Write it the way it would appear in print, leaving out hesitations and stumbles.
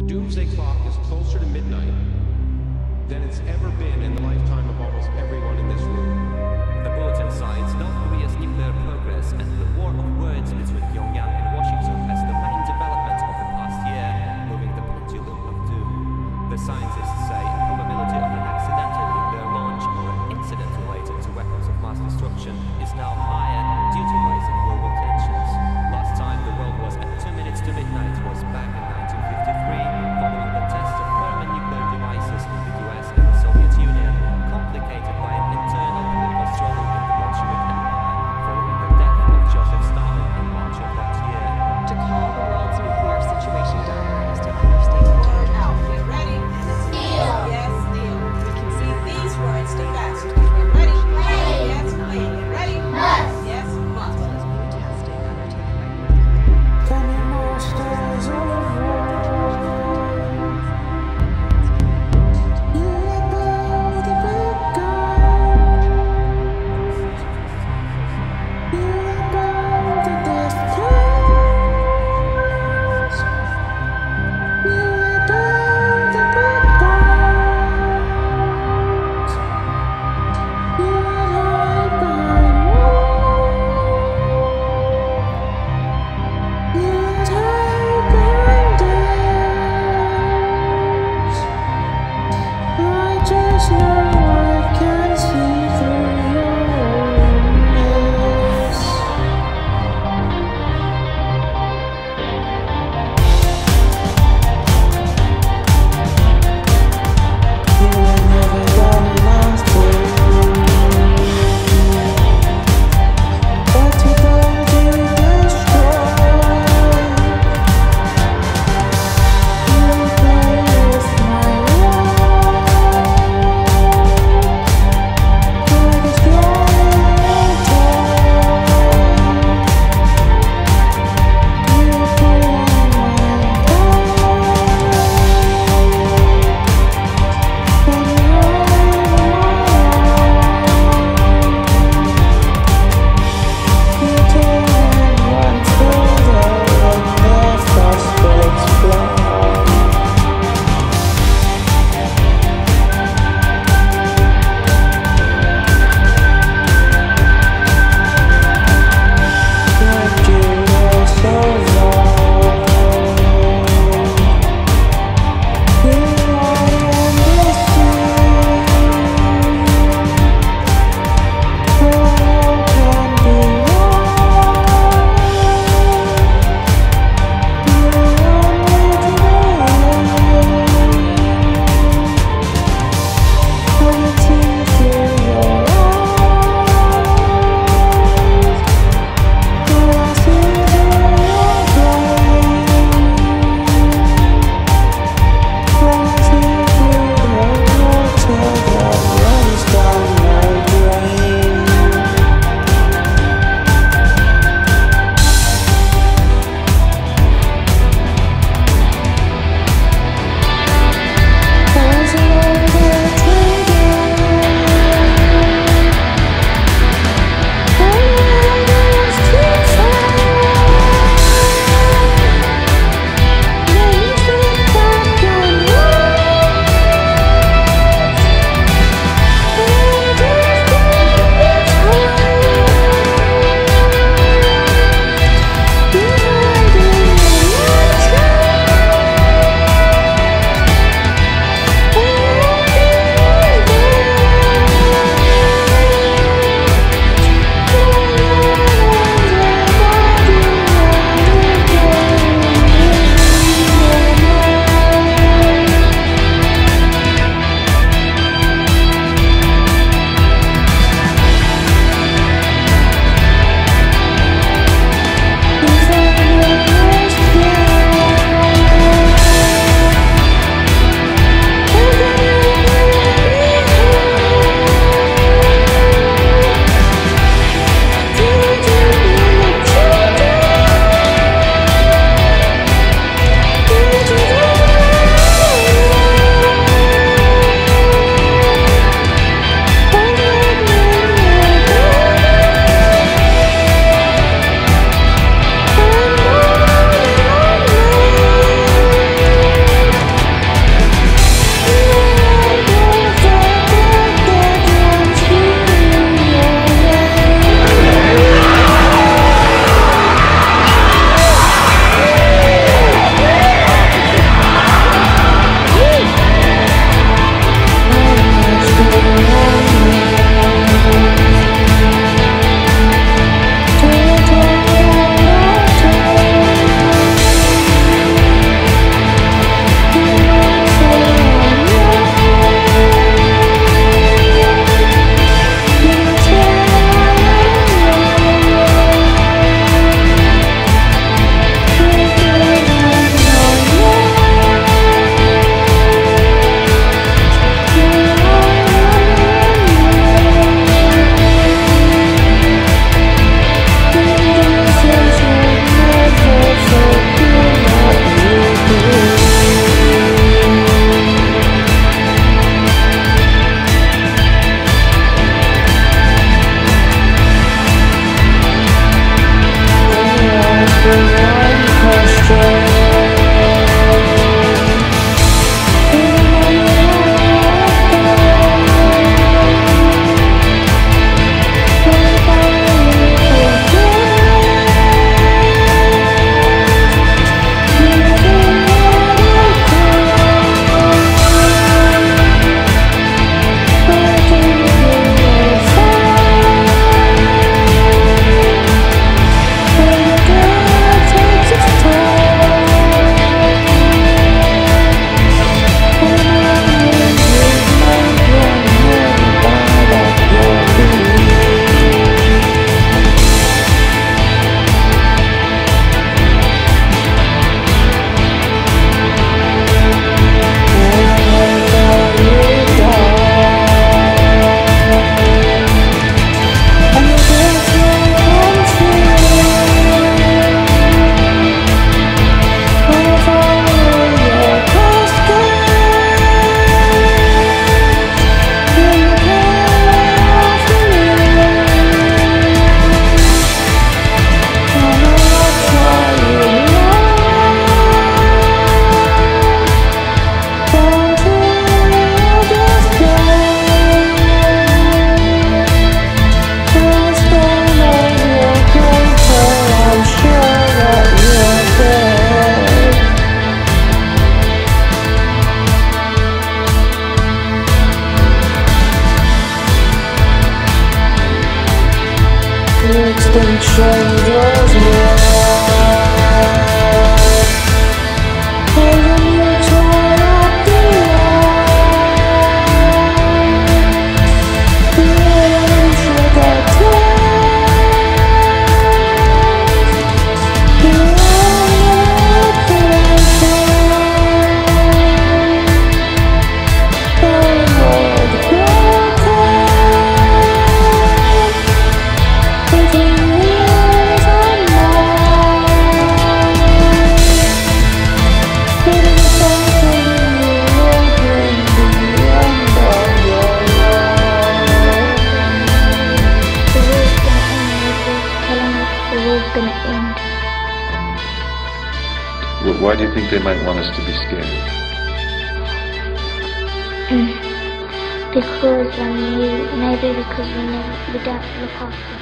doomsday clock is closer to midnight than it's ever been in the lifetime of almost everyone in this room. The bulletin cites North Korea's nuclear progress and the war of words between Pyongyang and Washington as the main development of the past year, moving the pendulum of doom. The scientists say a probability of an accidental nuclear launch or an incident related to weapons of mass destruction is now higher due to rising global tensions. Last time the world was at 2 minutes to midnight was back in 1953, following the test of thermonuclear devices in the US and the Soviet Union, complicated by an internal political struggle in the Bolshevik Empire, following the death of Joseph Stalin in March of Why do you think they might want us to be scared? Because maybe because we don't look after